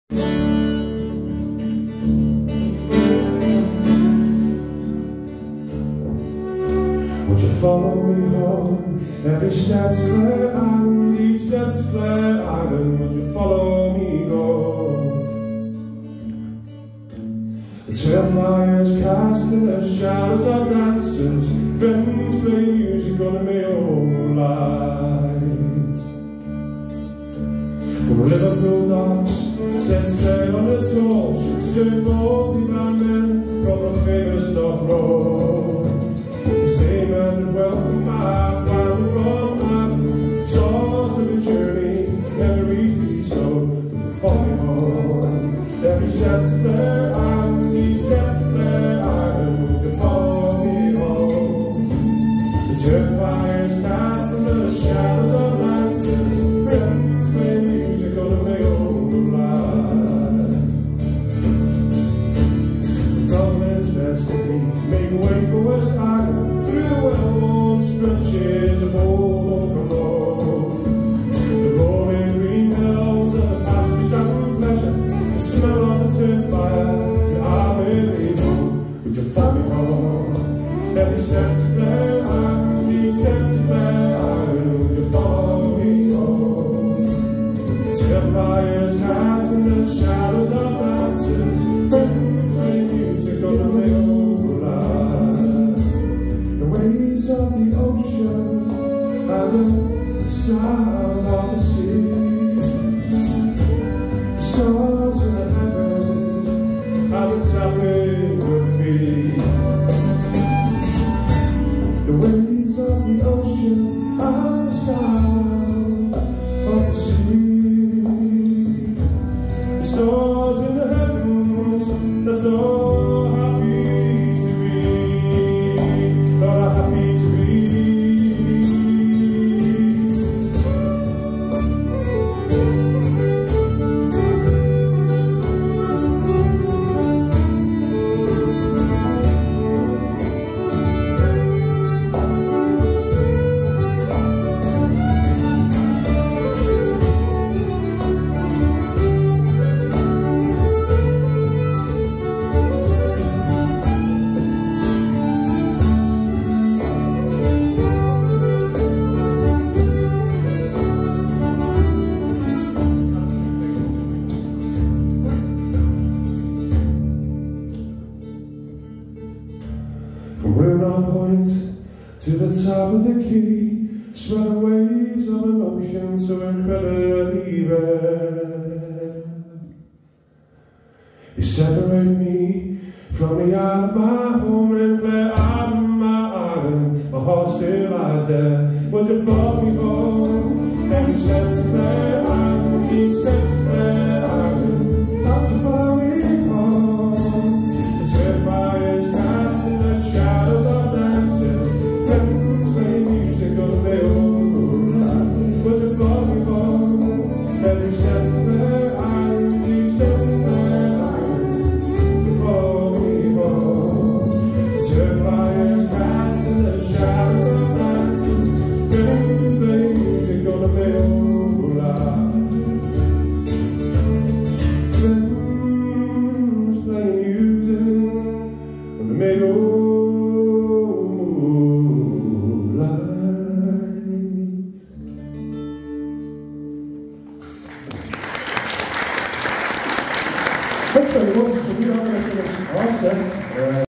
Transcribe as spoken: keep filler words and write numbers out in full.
Would you follow me home? Every step's Clare Island, each step's Clare Island. Would you follow me go? The trail fires cast in the shadows of dancers, friends play music on the moonlight. From Liverpool docks, set sail on the tall ships, served boldly by men from the famous Dock Road. The same man that welcomed my family from Ireland, stars of a journey never repeat, so would you follow me home? Every step to Clare Island, each step to Clare Island, would you follow me home? The turf fires cast in the shadows of lanterns, friends play music on the moonlight. Dublin's best city, make way for West Island, through the well-worn stretches of old open road. The rolling green hills of the past travel pleasure, the smell of the turf fire, the hourly moon. Would you follow me home? Every step to Clare Island, each step to Clare Island, would you follow me home? The turf fires cast in the shadows of dancers, friends play music on the moonlight. The waves of the ocean and the sound of the sea, the stars in the heavens and the tapping of feet. The waves of the ocean and the sound of the sea, the stars in the heavens, that's all happy to be, all happy to be. From Runa Point to the top of the quay, spread the waves of an ocean so incredibly red. They separate me from the isle of my home, and Clare Island, my island, my heart still lies there. Would you follow me home? Every step to Clare Island, each step to Clare Island, not to follow me home. The turf fires cast in the shadows of dancers, friends play music on the moonlight. Would you follow me home? Every step to Clare Island, each step to Clare Island, would you follow me home? The turf fires cast in the shadows of dancers, friends play music on the moonlight. Friends play music on the moonlight. Thanks very much. So we are going to finish our set. Uh,